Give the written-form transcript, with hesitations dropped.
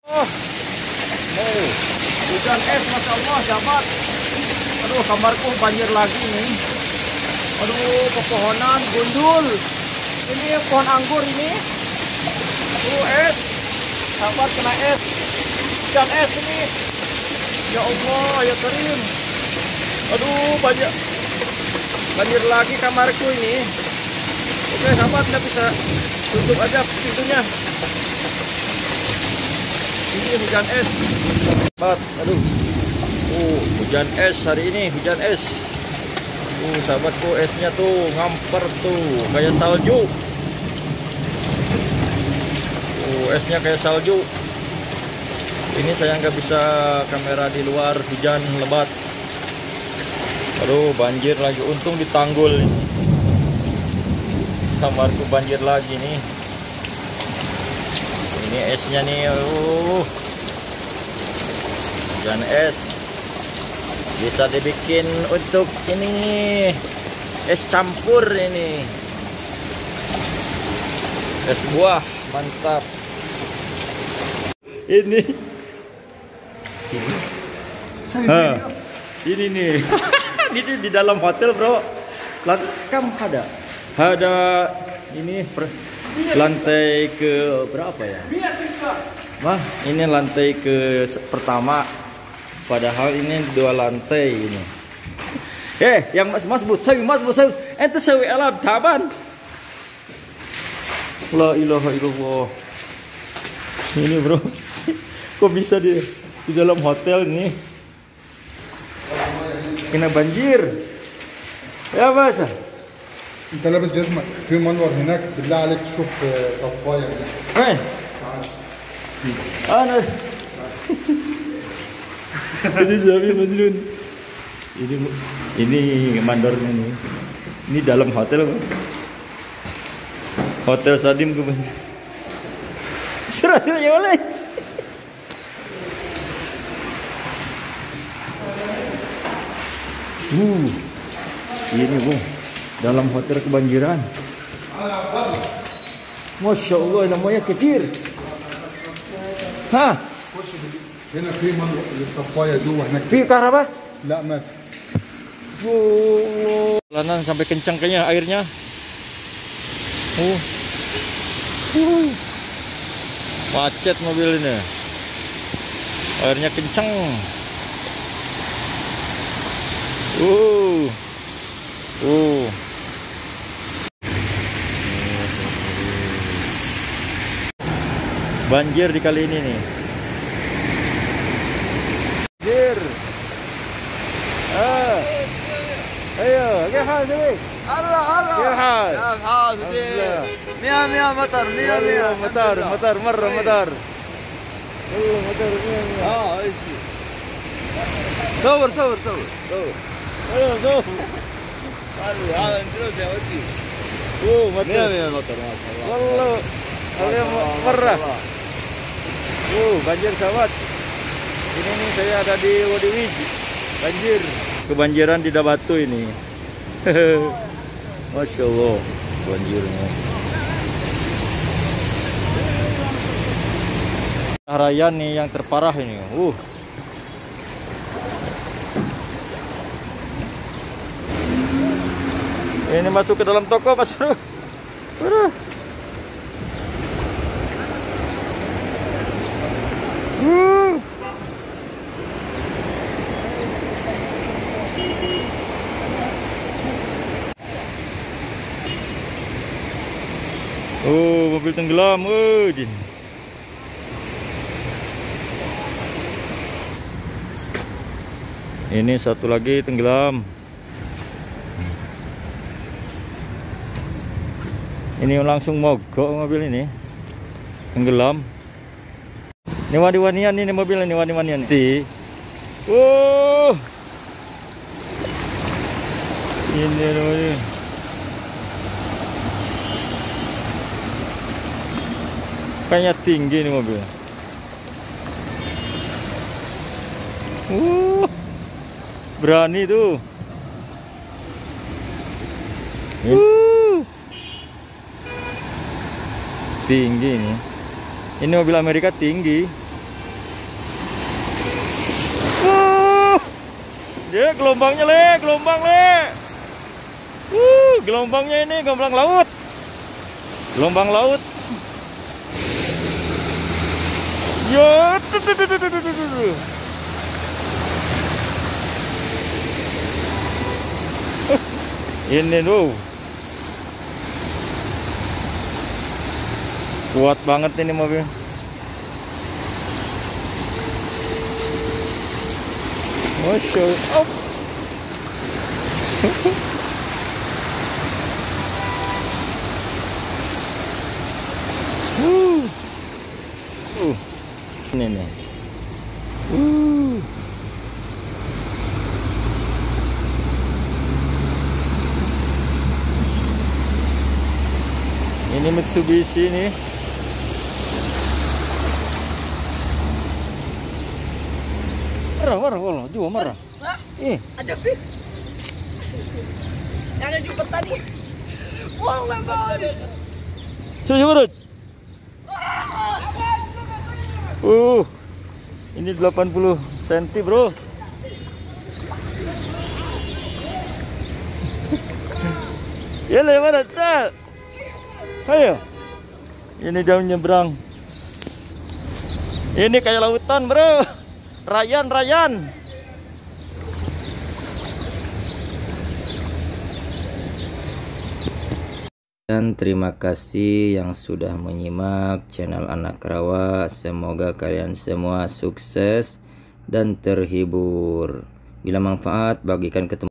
Oh, hujan es, masya Allah, sahabat. Aduh, kamarku banjir lagi nih. Aduh, pepohonan gundul. Ini pohon anggur ini. Es, sahabat, kena es. Hujan es ini. Ya Allah, ya Karim. Aduh, banjir lagi kamarku ini. Oke, sahabat, kita bisa tutup aja pintunya. Ini hujan es. Sahabat, aduh. Hujan es hari ini, hujan es. Sahabatku, esnya tuh ngamper tuh, kayak salju. Esnya kayak salju. Ini saya nggak bisa kamera di luar, hujan lebat. Aduh, banjir lagi. Untung ditanggul ini. Kamarku banjir lagi nih. Ini esnya nih. Hujan es. Bisa dibikin untuk ini es campur ini. Es buah, mantap. Ini nih. Ini di dalam hotel, bro. Kamu ada ini lantai ke berapa ya? Wah, ini lantai ke pertama. Padahal ini 2 lantai ini. Yang mas but, ente sawi alam taban. La ilaha illallah. Ini, bro. Kok bisa di dalam hotel ini? Kena banjir. Ya, Basa. انت لابس جزمه في منور هناك بالله عليك شوف طفايه وين؟ انا ini Zabi Majnun. Ini mandornya nih. Ini dalam hotel, Bang. Hotel Sadim ke banjir. Serah-serah ya oleh. Ini, Bung. Dalam hotel kebanjiran. Masya Allah, namanya ketir. Hah? هنا في منور الطفايه جوه هناك. في كهرباء؟ لا ما في. Jalanan sampai kencang kayaknya airnya. Macet mobil ini. Airnya kencang. Banjir di kali ini nih. Banjir. Ayo, كيف حالك يا هلا هلا كيف حالك؟ كيف حالك؟ مية مية مطر مية مية مطر مرة مطر. والله مطر مية مية. ايش صور صور صور صور. ايوه صور. هذا اندلس يا ودي. مطر مية مية مطر ما شاء الله. والله اليوم مرة. Banjir, sahabat. Ini nih saya ada di Wadiwij. Banjir. Kebanjiran di Dabatu ini. Masya Allah, banjirnya. Raya nih yang terparah ini. Ini masuk ke dalam toko, Mas. Mobil tenggelam. Ini satu lagi tenggelam. Ini langsung mogok mobil ini. Tenggelam. Ini wani-wanian ini mobil ini, wani-wanian. Ini namanya. Kayaknya tinggi nih mobil. Berani tuh. Tinggi nih. Ini mobil Amerika tinggi. Dia gelombangnya gelombang gelombangnya ini gelombang laut. Gelombang laut. Ya, ini tuh. Kuat banget ini mobil. Masya Allah. Ini nih. Ini Mitsubishi nih. Marah, juga marah. Ada pi. Ada di petani. Wah, banget. Sudah urut. Ini 80 cm, bro. Ya lewat aja. Ayo. Ini jauh nyebrang. Ini kayak lautan, bro. Rayan. Dan terima kasih yang sudah menyimak channel Anak Rawa. Semoga kalian semua sukses dan terhibur. Bila manfaat, bagikan ke teman.